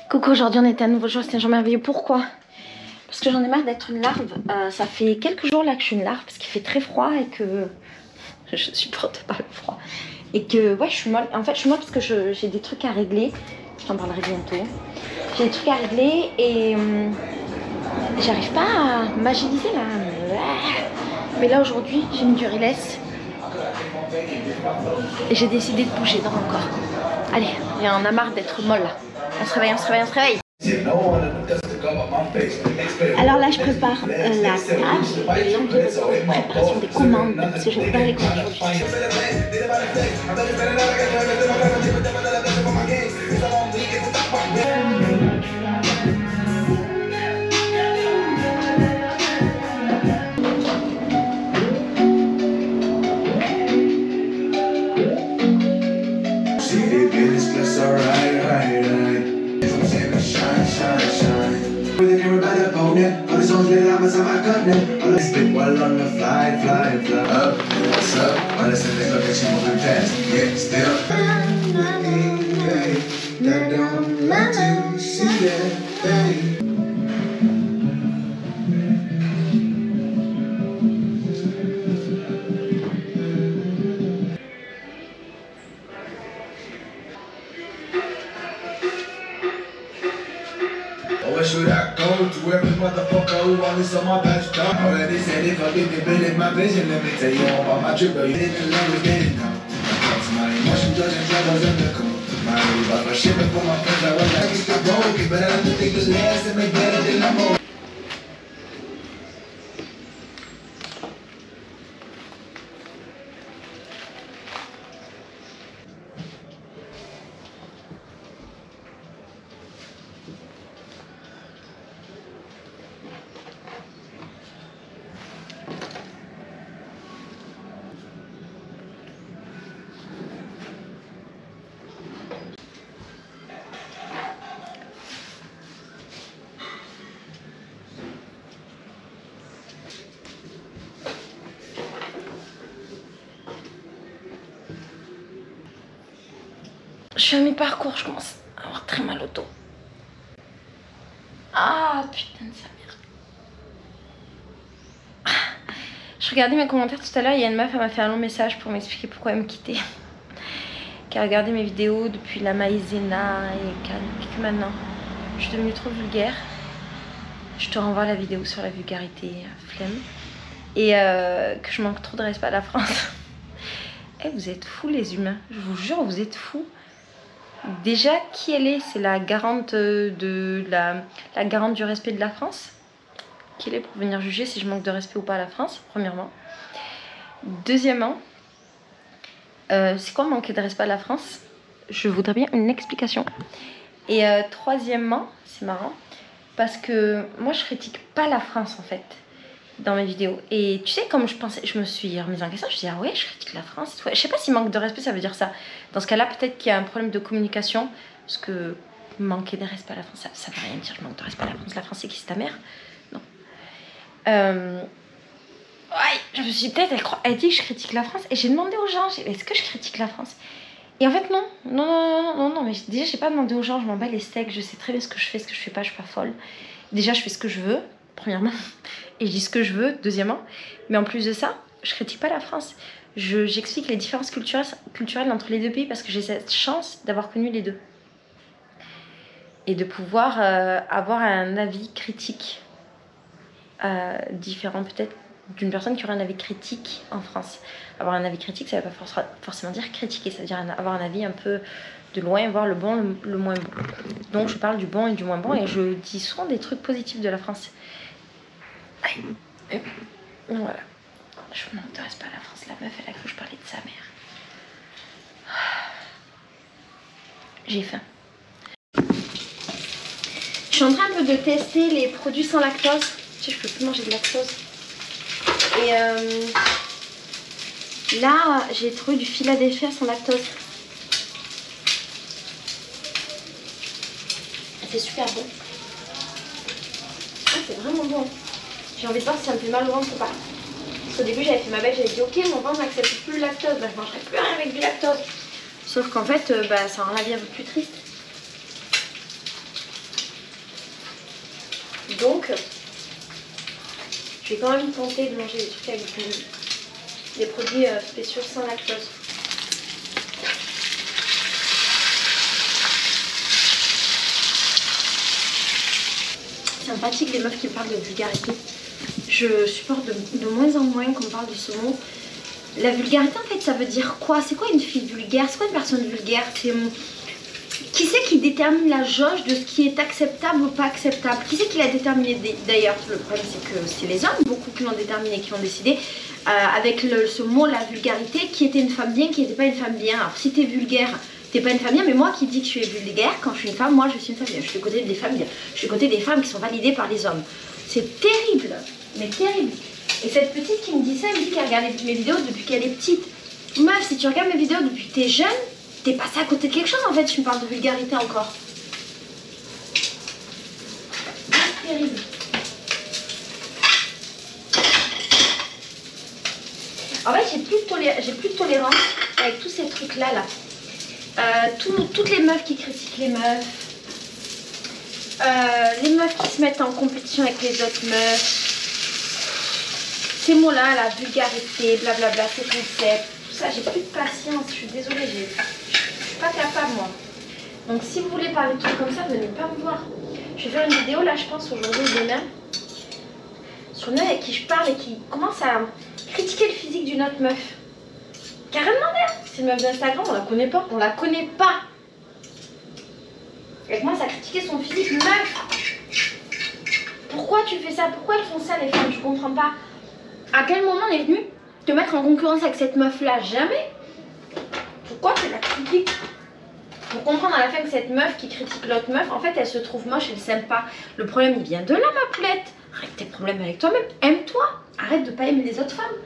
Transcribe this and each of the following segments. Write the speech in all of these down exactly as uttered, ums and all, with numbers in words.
Coucou, aujourd'hui on était à nouveau jour, c'est un jour merveilleux. Pourquoi? Parce que j'en ai marre d'être une larve. Euh, ça fait quelques jours là que je suis une larve parce qu'il fait très froid et que je supporte pas le froid. Et que ouais, je suis molle. En fait, je suis molle parce que j'ai des trucs à régler. Je t'en parlerai bientôt. J'ai des trucs à régler et hum, j'arrive pas à m'agiliser là. Mais là aujourd'hui, j'ai mis du Relax et j'ai décidé de bouger dans mon corps. Allez, il y en a marre d'être molle là. On se réveille, on se réveille, on se réveille. Alors là, je prépare euh, la table et l'environnement, préparation des commandes, parce que je vais faire les commandes aujourd'hui. Where should I go to every motherfucker who only saw my best dog? Already said if I get the bill in my vision, let me tell you all about my trip, but you didn't know we didn't know. My emotion judging troubles in the cold. My love for shipping for my friends, I was like, it's the broken, but I don't think it's last and make better than I'm old. Je suis à mi-parcours, je commence à avoir très mal au dos. Ah putain de sa mère. Ah, je regardais mes commentaires tout à l'heure, il y a une meuf, elle m'a fait un long message pour m'expliquer pourquoi elle me quittait. Qui a regardé mes vidéos depuis la maïzena et que maintenant je suis devenue trop vulgaire. Je te renvoie la vidéo sur la vulgarité, flemme. Et euh, que je manque trop de respect à la France. Eh, vous êtes fous les humains, je vous jure, vous êtes fous. Déjà, qui elle est? C'est la garante de la, la garante du respect de la France. Qui elle est pour venir juger si je manque de respect ou pas à la France, premièrement. Deuxièmement, euh, c'est quoi manquer de respect à la France? Je voudrais bien une explication. Et euh, troisièmement, c'est marrant, parce que moi je critique pas la France en fait dans mes vidéos. Et tu sais, comme je pensais, je me suis remise en question, je me suis dit, ah ouais, je critique la France. Je sais pas si manque de respect, ça veut dire ça. Dans ce cas-là, peut-être qu'il y a un problème de communication, parce que manquer de respect à la France, ça, ça veut rien dire, je manque de respect à la France. La France, c'est qui, c'est ta mère? Non. Euh... Ouais, je me suis dit, peut-être, elle, elle dit que je critique la France, et j'ai demandé aux gens, est-ce que je critique la France? Et en fait, non, non, non, non, non, non, mais déjà, j'ai pas demandé aux gens, je m'en bats les steaks, je sais très bien ce que je fais, ce que je fais pas, je suis pas folle. Déjà, je fais ce que je veux, premièrement. Et je dis ce que je veux, deuxièmement. Mais en plus de ça, je critique pas la France. J'explique les différences culturelles, culturelles entre les deux pays parce que j'ai cette chance d'avoir connu les deux. Et de pouvoir euh, avoir un avis critique euh, différent peut-être d'une personne qui aurait un avis critique en France. Avoir un avis critique, ça ne veut pas forcément dire critiquer, ça veut dire avoir un avis un peu de loin, voir le bon, le, le moins bon. Donc je parle du bon et du moins bon et je dis souvent des trucs positifs de la France. Et voilà, je ne m'intéresse pas à la France. La meuf, elle a cru que je parlais de sa mère. J'ai faim. Je suis en train un peu de tester les produits sans lactose. Tu sais, je peux plus manger de lactose. Et euh, là, j'ai trouvé du Philadelphia sans lactose. C'est super bon. Ah, c'est vraiment bon. J'ai envie de voir si ça me fait mal au ventre ou pas. Parce qu'au début, j'avais fait ma belle, j'avais dit ok, mon ventre n'accepte plus le lactose, bah, je mangerai plus rien avec du lactose. Sauf qu'en fait, euh, bah, ça rend la vie un peu plus triste. Donc, je vais quand même tenter de manger des trucs avec du, des produits euh, spéciaux sans lactose. Ça me fatigue les meufs qui parlent de vulgarité. Je supporte de, de moins en moins qu'on parle de ce mot. La vulgarité, en fait, ça veut dire quoi? C'est quoi une fille vulgaire? C'est quoi une personne vulgaire? C'est... Qui c'est qui détermine la jauge de ce qui est acceptable ou pas acceptable? Qui c'est qui l'a déterminé? D'ailleurs, le problème c'est que c'est les hommes, beaucoup qui l'ont déterminé, qui ont décidé euh, avec le, ce mot, la vulgarité, qui était une femme bien, qui n'était pas une femme bien. Alors si t'es vulgaire, t'es pas une femme bien, mais moi qui dis que je suis vulgaire, quand je suis une femme, moi je suis une femme bien. Je suis du côté des femmes bien. Je suis du côté des femmes qui sont validées par les hommes. C'est terrible, mais terrible. Et cette petite qui me dit ça, elle me dit qu'elle regarde mes vidéos depuis qu'elle est petite. Meuf, si tu regardes mes vidéos depuis que t'es jeune, t'es passé à côté de quelque chose en fait, tu me parles de vulgarité encore. C'est terrible. En fait, j'ai plus, de plus de tolérance avec tous ces trucs-là. Là. Euh, tout, toutes les meufs qui critiquent les meufs. Euh, les meufs qui se mettent en compétition avec les autres meufs. Ces mots-là, la vulgarité, blablabla, ces concepts. Tout ça, j'ai plus de patience. Je suis désolée, j'ai... je suis pas capable moi. Donc si vous voulez parler de trucs comme ça, venez pas me voir. Je vais faire une vidéo là, je pense aujourd'hui ou demain, sur une meuf avec qui je parle et qui commence à critiquer le physique d'une autre meuf. Carrément d'ailleurs, c'est une meuf d'Instagram, on la connaît pas, on la connaît pas. Elle commence à critiquer son physique, meuf. Pourquoi tu fais ça? Pourquoi elles font ça les femmes? Je comprends pas. À quel moment on est venu te mettre en concurrence avec cette meuf là? Jamais. Pourquoi tu la critiques? Pour comprendre à la fin que cette meuf qui critique l'autre meuf, en fait elle se trouve moche, elle s'aime pas. Le problème il vient de là ma poulette. Arrête tes problèmes avec toi-même, aime-toi. Arrête de pas aimer les autres femmes.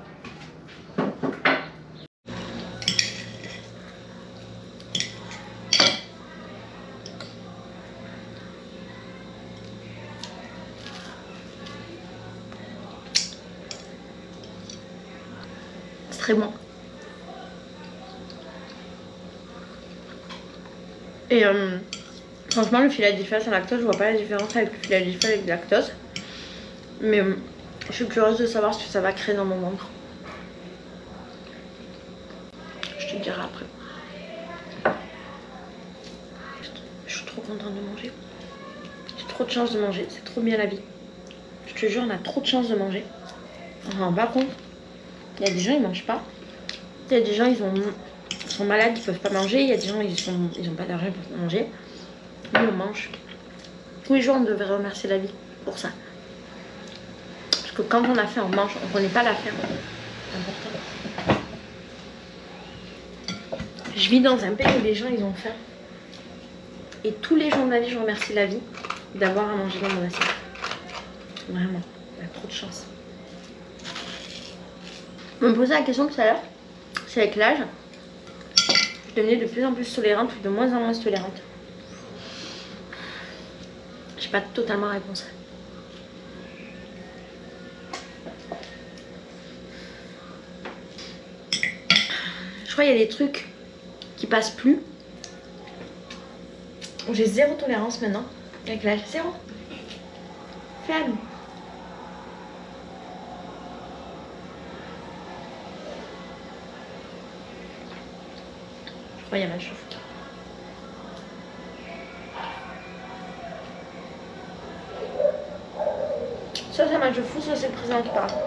C'est très bon. Et euh, franchement le Philadelphia sans lactose, je vois pas la différence avec le Philadelphia avec lactose. Mais euh, je suis curieuse de savoir ce que ça va créer dans mon ventre. Je te dirai après. Je suis trop contente de manger. J'ai trop de chance de manger, c'est trop bien la vie. Je te jure, on a trop de chance de manger. On s'en rend pas compte. Il y a des gens ils mangent pas. Il y a des gens ils ont... Ils sont malades, ils peuvent pas manger. Il y a des gens ils sont, ils ont pas d'argent pour manger. Nous on mange. Tous les jours on devrait remercier la vie pour ça. Parce que quand on a faim on mange, on connaît pas la faim. C'est important. Je vis dans un pays où les gens ils ont faim. Et tous les jours de ma vie je remercie la vie d'avoir à manger dans mon assiette. Vraiment, il y a trop de chance. On me posait la question tout à l'heure, c'est avec l'âge. Je devenais de plus en plus tolérante ou de moins en moins tolérante. J'ai pas totalement réponse. Je crois qu'il y a des trucs qui passent plus. J'ai zéro tolérance maintenant. Avec l'âge, zéro. Ferme. Je crois qu'il y a match de foot. Soit c'est un match de foot, soit c'est le président qui parle.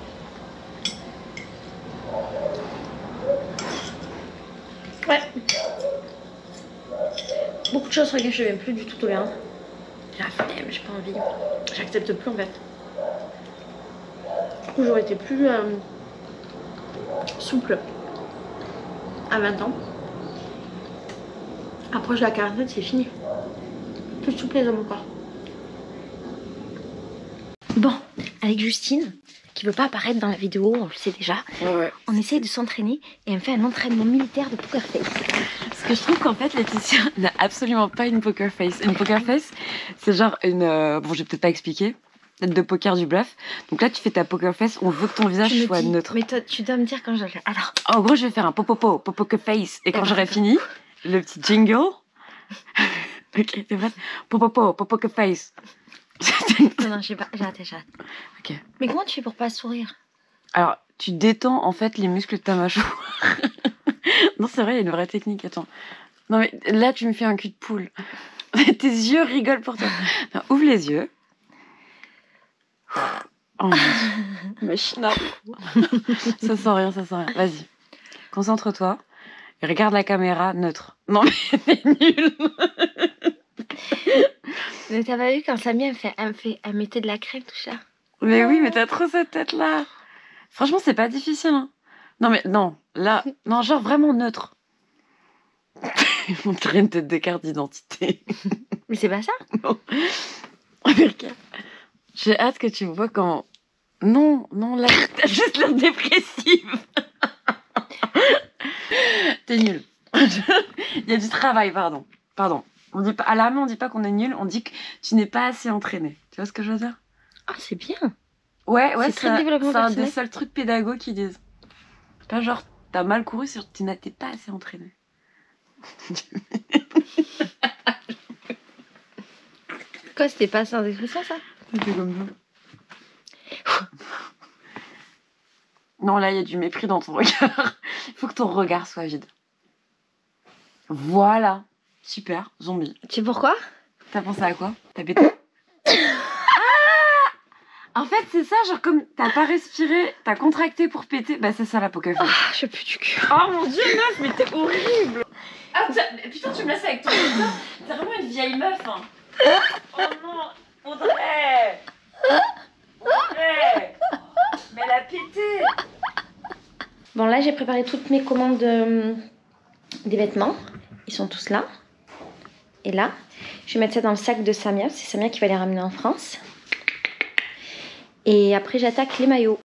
Ouais. Beaucoup de choses sur lesquelles je ne suis plus du tout tolérante. J'ai la flemme, j'ai pas envie. J'accepte plus en fait. Du coup j'aurais été plus euh, souple à vingt ans. Approche de la quarantaine, c'est fini. Plus souple les hommes encore. Bon, avec Justine, qui veut pas apparaître dans la vidéo, on le sait déjà. Ouais, ouais. On essaye de s'entraîner et on fait un entraînement militaire de poker face. Parce que je trouve qu'en fait, Laetitia n'a absolument pas une poker face. Une poker face, c'est genre une... Euh, bon, je vais peut-être pas expliquer. Tête de poker du bluff. Donc là, tu fais ta poker face. On veut que ton visage je soit dis, neutre. Mais toi, tu dois me dire quand je... Alors... En gros, je vais faire un popopo, poker face. Et quand j'aurai fini, le petit jingle... Ok, t'es prête? Popopo, poker face. Non, non, j'ai pas. J'ai raté, j'ai raté. Ok. Mais comment tu fais pour pas sourire? Alors, tu détends en fait les muscles de ta mâchoire. Non, c'est vrai, il y a une vraie technique. Attends. Non, mais là, tu me fais un cul de poule. Tes yeux rigolent pour toi. Non, ouvre les yeux. Oh, machine à... Ça sent rien, ça sent rien. Vas-y. Concentre-toi. Et regarde la caméra neutre. Non, mais t'es nul. Mais t'as pas vu quand Samy elle me fait, elle me fait, elle mettait de la crème tout ça. Mais oui, mais t'as trop cette tête-là. Franchement, c'est pas difficile. Hein. Non, mais non. Là, non, genre vraiment neutre. On dirait une tête de carte d'identité. Mais c'est pas ça? Non. Regarde. J'ai hâte que tu vois comment... Non, non, là, t'as juste l'air dépressive. T'es nul. Il y a du travail, pardon. Pardon. On dit pas, à la main, on dit pas qu'on est nul, on dit que tu n'es pas assez entraîné. Tu vois ce que je veux dire? Ah, c'est bien. Ouais, ouais, C'est très développement c'est un personnel. des seuls trucs pédagogues qui disent. C'est pas genre, t'as mal couru, c'est genre, tu n'étais pas assez entraîné. Quoi, c'était pas sans expression ça? C'était comme ça. Non, là, il y a du mépris dans ton regard. Il faut que ton regard soit vide. Voilà. Super, zombie. Tu sais pourquoi? T'as pensé à quoi? T'as pété? Ah! En fait, c'est ça, genre comme t'as pas respiré, t'as contracté pour péter, bah c'est ça la poker face. Ah, je peux du cul. Oh mon dieu, meuf, mais t'es horrible! Ah, putain, tu me laisses avec ton putain. T'es vraiment une vieille meuf, hein. Oh non, Audrey! Audrey! Mais elle a pété! Bon, là, j'ai préparé toutes mes commandes euh, des vêtements. Ils sont tous là. Et là, je vais mettre ça dans le sac de Samia. C'est Samia qui va les ramener en France. Et après, j'attaque les maillots.